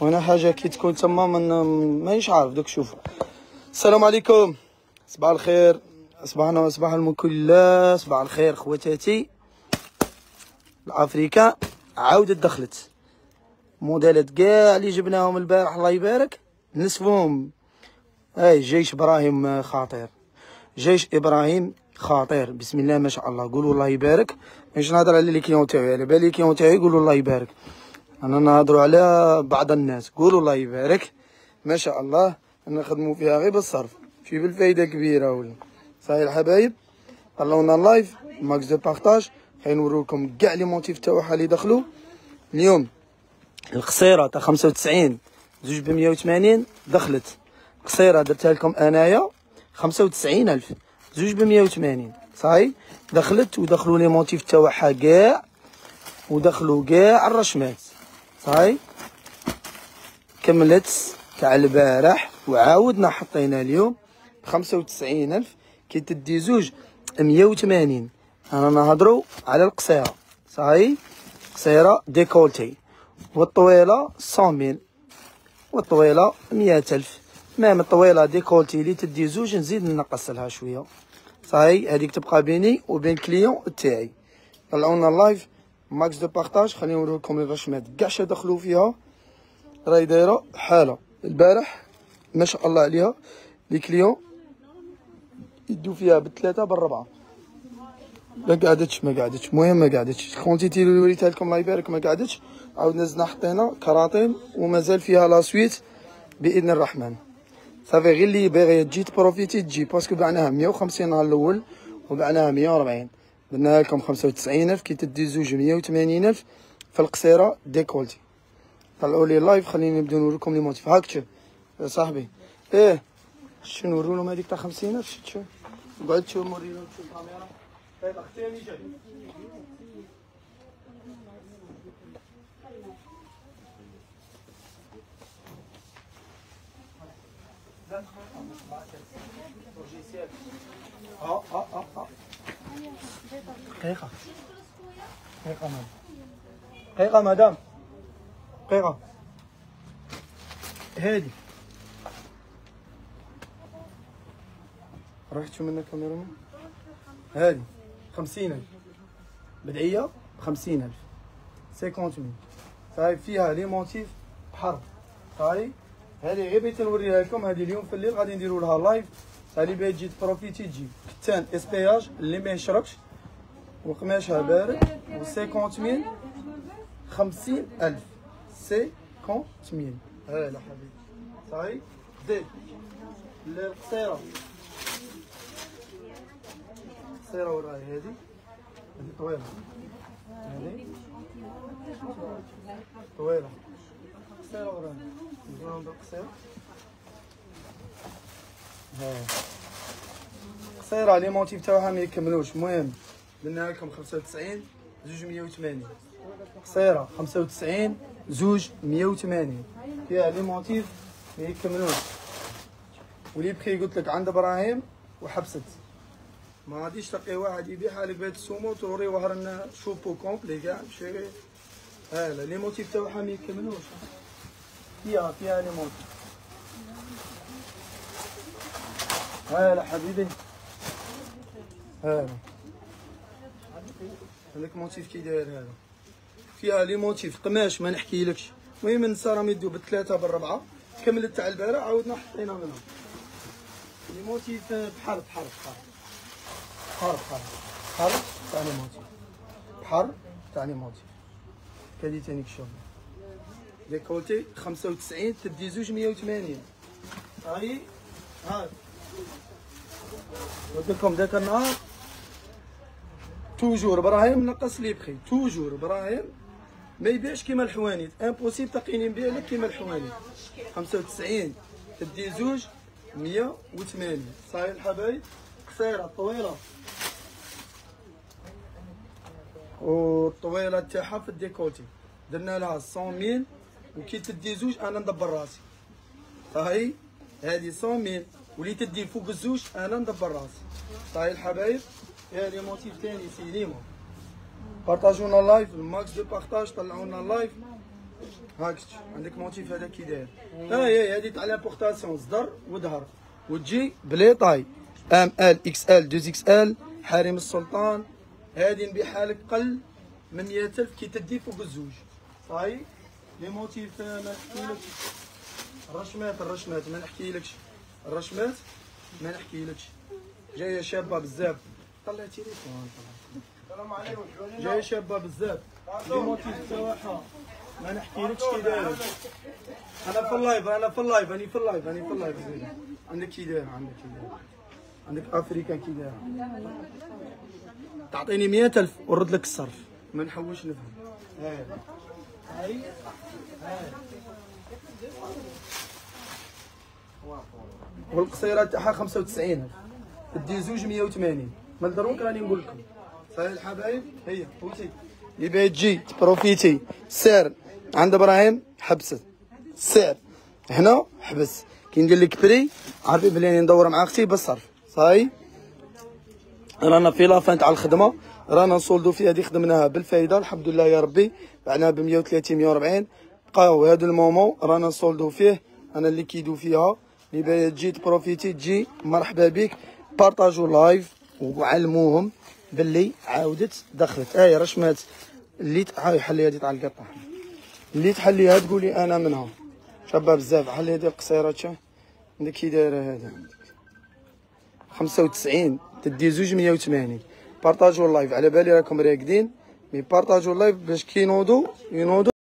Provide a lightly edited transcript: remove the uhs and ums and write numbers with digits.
وانا حاجه كي تكون تما مانيش عارف دوك. شوف، السلام عليكم، صباح الخير، صباحنا وصباح الملك لله. صباح الخير خواتاتي. الافريكان عاودت دخلت موديلات كاع اللي جبناهم البارح الله يبارك نصفهم. جيش ابراهيم خطير، جيش ابراهيم خطير، بسم الله ما شاء الله. قولوا الله يبارك. مش نهضر على لي كليون تاعي، على بالي كليون تاعي يقولوا الله يبارك، انا نهضروا على بعض الناس. قولوا الله يبارك ما شاء الله. نخدموا فيها غير بالصرف، ماشي بالفايده كبيره ولا. صحيح الحبايب، طلعونا اللايف ماكس دو بارطاج. خلينا نوريكم كاع لي موتيف تاعها اللي دخلوا اليوم. القصيره تاع 95 زوج ب 180 دخلت. قصيره درتها لكم انايا 95000 زوج ب 180 صاي دخلت. ودخلوا لي موتيف تاعها كاع، ودخلوا كاع الرشمات صاي. كملت تاع البارح وعاودنا حطينا اليوم ب 95000 كي تدي زوج 180. انا نهضروا على القصيره صاي، قصيره ديكولتي، والطويله 100000 والطويله 100000. مام الطويله ديكولتي اللي تدي زوج نزيد ننقص لها شويه صاي. هذيك تبقى بيني وبين كليون تاعي. طلعونا اللايف ماكس دو بارطاج. خليني نوريكم الرشمات كاع شا دخلوا فيها. راهي دايره حاله البارح ما شاء الله عليها. لي كليون يدو فيها بالثلاثه بالربعه. ما قعدتش المهم ما قعدتش. كونتيتي اللي وريتها لكم الله يبارك ما قعدتش. عاودنا زدنا حطينا كراطيم ومازال فيها لا سويت باذن الرحمن. صافي غير اللي باغي تجي تبروفيتي تجي، باسكو بعناها 150 نهار الاول وبعناها 140. درنا لكم 95000 كي تدي زوج 180000 في القصيره ديكولتي. طلعوا لي اللايف. خليني نبداو نوريكم لي موتيف. هاك تشوف يا صاحبي. شنو نورو لهم هذيك تاع 50000. تشوف قعد تشوف موريهم تشوف الكاميرا. طيب اختي اللي جاي دقيقة دقيقة مدام دقيقة. هادي رحتوا منا الكاميرا. هادي 50000 بدعية ب 50000 50000 صاي. فيها لي موتيف بحر صاي. هادي غير بغيت نوريها لكم. هادي اليوم في الليل غادي نديرو لها لايف. اللي باغي تجي تبروفيتي تجي. كتان اسبياج اللي ما يشربش وقماشها بارد و 50000 50000 50000. هلا حبيبي صاي. زيد القصيرة قصيرة وراهي هادي طويلة. هادي طويلة قصيرة وراهي نزيدو بالقصيرة. قصيرة لي موتيف تاعها ما يكملوش. المهم درنا لكم 95 زوج 180. قصيرة 95 زوج 180 فيها لي موتيف ما يكملوش. ولي بخي قلت لك عند ابراهيم وحبست. ما غاديش تلقي واحد يبيعها لك بهاد السومو توري وهرنا شوبو كومبلي كاع ماشي غير. هالا لي موتيف تاعها ما يكملوش. فيها لي موتيف. هالا حبيبي. هالا هذاك موتيف كي داير. هذا فيها لي موتيف قماش ما نحكيلكش. المهم النساء راهم يدو بالثلاثه بالربعه. كملت تاع البارح عاودنا حطينا منهم لي موتيف بحر تاع لي موتيف. بحر تاع لي موتيف. كادي تانيك شوف ديكولتي 95 تدي زوج 180. هاي هاي قلت لكم ذاك النهار توجور ابراهيم نقص لي بخي. توجور ابراهيم ما يبيعش كيما الحوانيت. امبوسيبل تلقيني نبيع لك كيما الحوانيت. 95 تدي زوج 180 صاي الحبايب. قصيرة طويلة والطويلة تاعها في الديكولتي درنا لها 100000 وكي تدي زوج انا ندبر راسي. هاي هادي 100000 ولي تدي فوق الزوج انا ندبر راسي. صاي الحبايب. هادي موتيف تاني سينيما. بارطاجونا اللايف الماكس دو بارطاج. طلعونا اللايف هاك عندك موتيف هذا كي داير. هي هذه تاع لامبورطاسيون صدر وظهر، وتجي بلي طاي ام ال اكس ال 2 اكس ال حريم السلطان. هذه نبيعها لك قل من 100,000 كي تدي فوق الزوج. صاي لي موتيف ما نحكيلكش. الرشمات ما نحكيلكش. الرشمات ما نحكيلكش. جايه شابه بزاف. طلع تليفون. السلام عليكم. جايه شابه بزاف. لي موتيف تاعها ما نحكيلكش كي داير. انا في اللايف عندك كي داير. عندك افريكان كي داير. تعطيني 100,000 ونرد لك الصرف، ما نحوش نفهم. هاي والقصيرات تاعها 95,000 تدي زوج 180. من دروك راني نقول لكم. صحيح الحبايب. هي فوتي اللي باغي تجي تبروفيتي. السعر عند ابراهيم حبست، السعر هنا حبس. كي ندير لك بري عارفين بلي راني ندور مع اختي بالصرف. صاي رانا في لافان تاع الخدمه، رانا نصولدو فيها. هذه خدمناها بالفايده الحمد لله يا ربي، بعنا ب 130 140. بقاو هذا المومون رانا نصولدو فيه، انا اللي كيدو فيها. اللي باغي تجي تبروفيتي تجي مرحبا بك. بارطاجوا لايف وعلموهم باللي عاودت دخلت. رشمات اللي هاي حلي هذه تاع القطه، اللي تحليها تقولي انا منها. شابه بزاف. حلي هذه القصيرات شا عندك كي دايره. هذا 95 تدي زوج 180. بارطاجوا اللايف، على بالي راكم راقدين، مي بارطاجوا اللايف باش كي ينوضوا